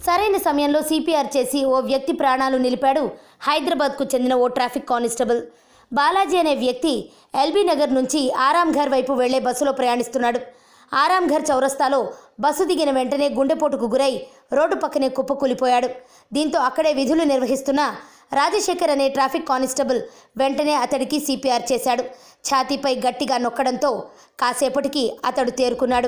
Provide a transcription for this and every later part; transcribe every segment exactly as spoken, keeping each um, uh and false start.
సరైన సమయంలో సిపిఆర్ చేసి ఓ వ్యక్తి ప్రాణాలు నిలిపాడు హైదరాబాద్కు చెందిన ఓ ట్రాఫిక్ కానిస్టేబుల్. బాలాజీ అనే వ్యక్తి ఎల్బీ నగర్ నుంచి ఆరాంఘర్ వైపు వెళ్లే బస్సులో ప్రయాణిస్తున్నాడు. ఆరాంఘర్ చౌరస్తాలో బస్సు దిగిన వెంటనే గుండెపోటుకు గురై రోడ్డు పక్కనే కుప్పకూలిపోయాడు. దీంతో అక్కడే విధులు నిర్వహిస్తున్న రాజశేఖర్ అనే ట్రాఫిక్ కానిస్టేబుల్ వెంటనే అతడికి సిపిఆర్ చేశాడు. ఛాతీపై గట్టిగా నొక్కడంతో కాసేపటికి అతడు తేరుకున్నాడు.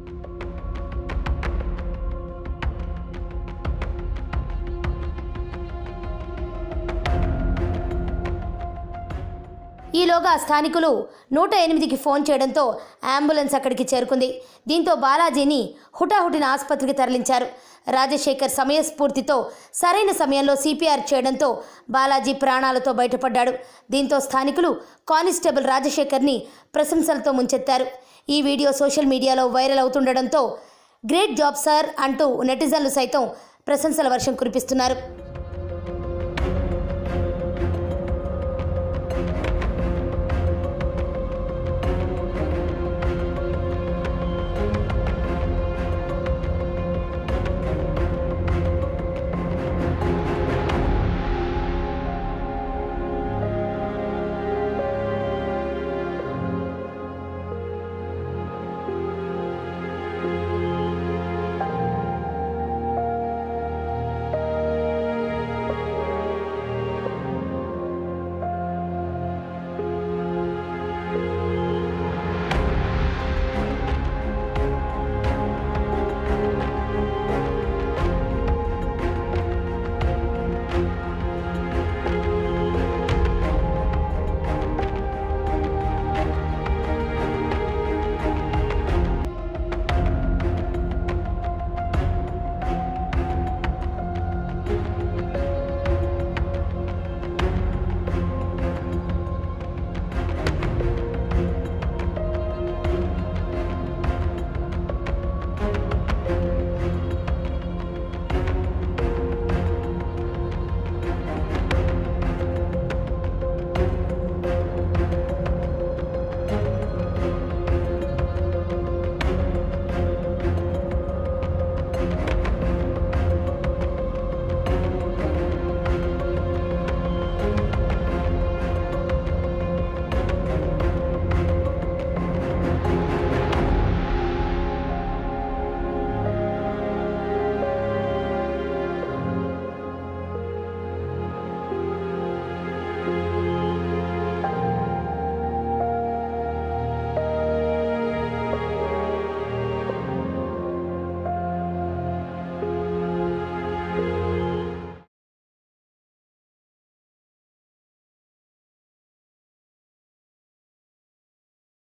ఈలోగా స్థానికులు నూట ఎనిమిదికి ఫోన్ చేయడంతో అంబులెన్స్ అక్కడికి చేరుకుంది. దీంతో బాలాజీని హుటాహుటిన ఆసుపత్రికి తరలించారు. రాజశేఖర్ సమయస్ఫూర్తితో సరైన సమయంలో సిపిఆర్ చేయడంతో బాలాజీ ప్రాణాలతో బయటపడ్డాడు. దీంతో స్థానికులు కానిస్టేబుల్ రాజశేఖర్ని ప్రశంసలతో ముంచెత్తారు. ఈ వీడియో సోషల్ మీడియాలో వైరల్ అవుతుండడంతో గ్రేట్ జాబ్ సార్ అంటూ నెటిజన్లు సైతం ప్రశంసల వర్షం కురిపిస్తున్నారు.